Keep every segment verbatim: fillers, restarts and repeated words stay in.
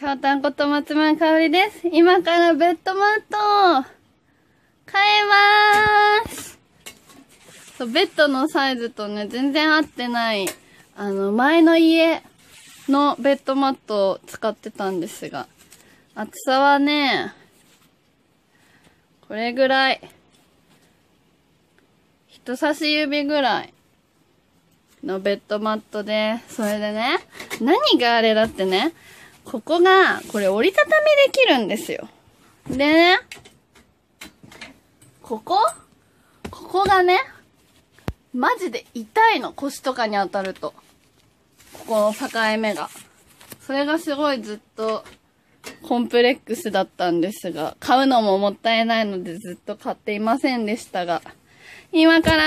ひょうたんこと松村香織です。今からベッドマットを変えまーす。そう、ベッドのサイズとね、全然合ってない、あの、前の家のベッドマットを使ってたんですが、厚さはね、これぐらい。人差し指ぐらいのベッドマットで、それでね、何があれだってね、ここが、これ折りたたみできるんですよ。でね、ここここがね、マジで痛いの、腰とかに当たると。ここの境目が。それがすごいずっとコンプレックスだったんですが、買うのももったいないのでずっと買っていませんでしたが、今から、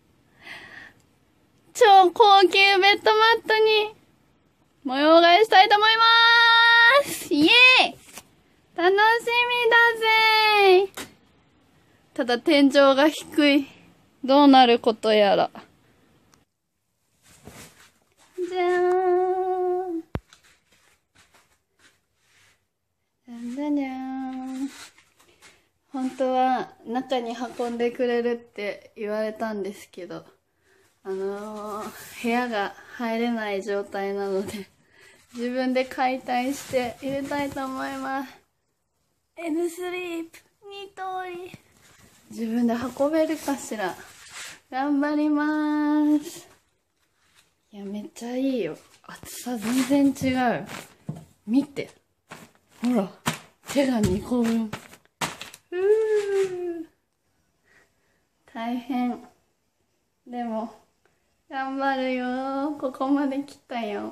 超高級ベッドマットに模様替えしたいと思いまーす。イエーイ！楽しみだぜー。ただ天井が低い。どうなることやら。じゃーん。じゃんじゃんじゃーん。本当は中に運んでくれるって言われたんですけど、あのー、部屋が入れない状態なので、自分で解体して入れたいと思います。N スリープ、に通り。自分で運べるかしら。頑張りまーす。いや、めっちゃいいよ。厚さ全然違う。見て。ほら、手がにこぶん。うー。大変。でも、頑張るよー。ここまで来たよ。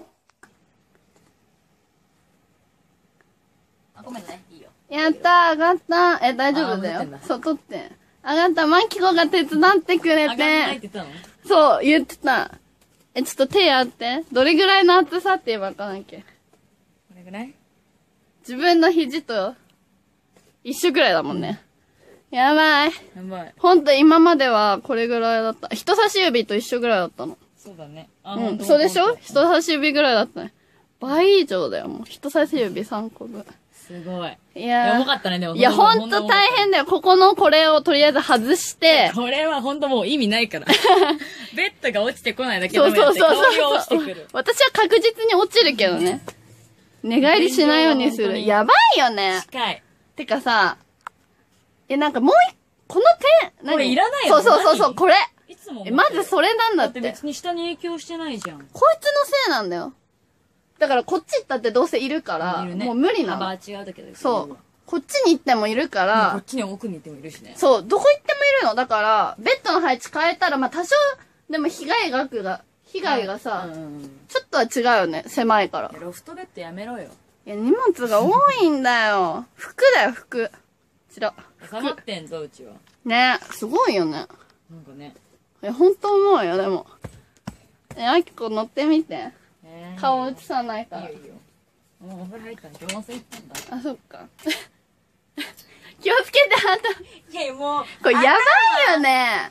あ、ごめんね。いいよ。 やったー、上がった。え、大丈夫だよ。そう、取って。上がった。マキコが手伝ってくれて。 上がんないって言ったの？ そう、言ってた。え、ちょっと手やって。どれぐらいの厚さって言えばわかんなきゃ。 これぐらい？ 自分の肘と一緒ぐらいだもんね。やばい。 やばい。 ほんと今まではこれぐらいだった。人差し指と一緒ぐらいだったの。 そうだね。あ、 うん、 ほんとそうでしょ？ ほんと人差し指ぐらいだったね。倍以上だよ、もう。人差し指さんこぶ。 すごい。 いやー。 重かったね、でも。 いや、ほんと大変だよ。ここのこれをとりあえず外して。 これはほんともう意味ないから。ベッドが落ちてこないだけそうそうそうそう。 香りが落ちてくる。 私は確実に落ちるけどね。寝返りしないようにする。やばいよね。 近い。 てかさ、え、なんかもう一、この点、何？ これいらないよ。 そうそうそうそう、これ。 いつも。 え、まずそれなんだって。 だって別に下に影響してないじゃん。 こいつのせいなんだよ。だからこっち行ったってどうせいるから、もう無理なの。 幅違うだけど。 そう。こっちに行ってもいるから、 こっちに奥に行ってもいるしね。 そう、どこ行ってもいるの。だから、ベッドの配置変えたら、まあ多少、でも被害額が、被害がさ、ちょっとは違うよね。狭いから。 ロフトベッドやめろよ。 いや、荷物が多いんだよ。服だよ、服。こちら。 収まってんぞ、うちは。 ね、すごいよね。 なんかね。 いや、ほんと思うよ、でも。え、あきこ乗ってみて。顔映さないから。いいよいいよ。 もうお風呂入ったんで、温泉行ったんだ。 あ、そっか。気をつけて、あんた。 いや、もう。 これやばいよね。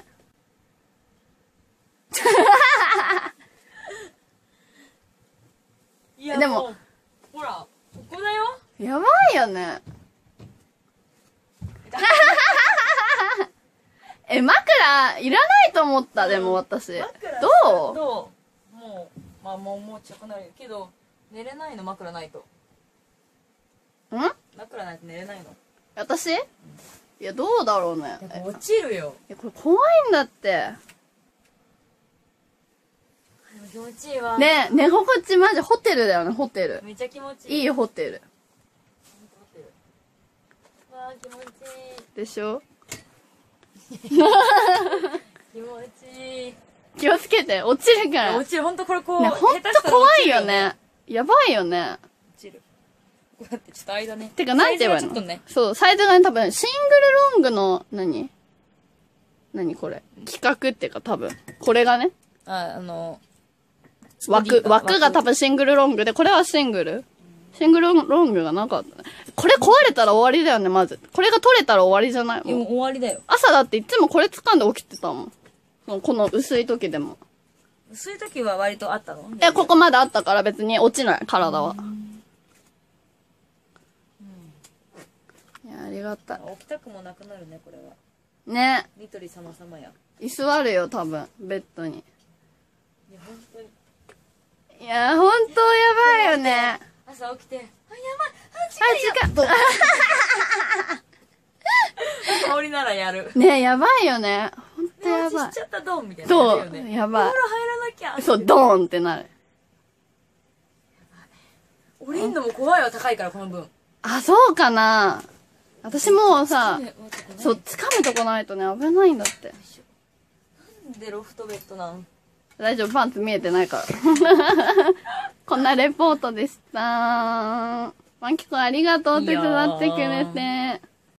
いや、 でも、 ほら、ここだよ。 やばいよね。え、枕、いらないと思った、でも私。どう？ どう？もう、まあもう、もう近くなるけど、寝れないの、枕ないと。 ん？ 枕ないと寝れないの。 私？いや、どうだろうね。 落ちるよ。 いや、これ怖いんだって。 気持ちいいわ。 ね、寝心地マジホテルだよね、ホテル。 めっちゃ気持ちいい。 いいホテル。 わー、気持ちいい。 でしょ？ 気持ちいい。 気をつけて、落ちるから。 落ちる、ほんとこれこう。 ね、ほんと怖いよね。やばいよね。 落ちる。こうやってちょっと間ね。 てか、なんて言えばいいの？ ちょっとね。 そう、サイズがね、多分、シングルロングの、何何これ。企画っていうか多分。これがね。 あ、あの、 枠、枠が多分シングルロングで、これはシングルシングルロングがなかったね。これ壊れたら終わりだよね、まず。これが取れたら終わりじゃない？もう終わりだよ。 朝だっていつもこれ掴んで起きてたもん。この薄い時でも。 薄い時は割とあったの？ え、ここまであったから別に落ちない、体は。 りがたい。 起きたくもなくなるねこれは。 ね。 ニトリ様様や。 椅子あるよ、多分、ベッドに。 いや本当に。 いや、ほんとやばいよね。 朝起きて、あ、やあ、 ばい、 違う。 香りならやる。 ね、やばいよね。ほんとやばい寝落ちしち。ゃったドンみたいな。 そうやるよねやばいお風呂入らなきゃ。 そう、ドーンってなる。 降りんのも怖いわ、高いからこの分。 あ、そうかな。私もうさ、 ねそう、掴むとこないとね、危ないんだって。 なんでロフトベッドなん？ 大丈夫、パンツ見えてないから。こんなレポートでした。マキコありがとう、手伝ってくれて。